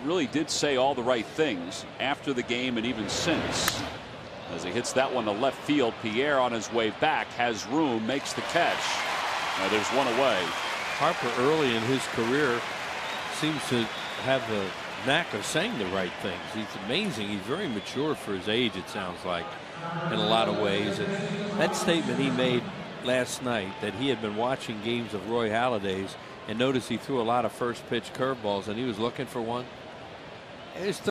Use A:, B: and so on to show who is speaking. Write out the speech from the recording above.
A: really did say all the right things after the game and even since. As he hits that one to left field, Pierre on his way back has room, makes the catch. Now there's one away.
B: Harper early in his career seems to have the knack of saying the right things. He's amazing. He's very mature for his age, it sounds like, in a lot of ways. And that statement he made last night, that he had been watching games of Roy Halladay's and noticed he threw a lot of first pitch curveballs and he was looking for one. It's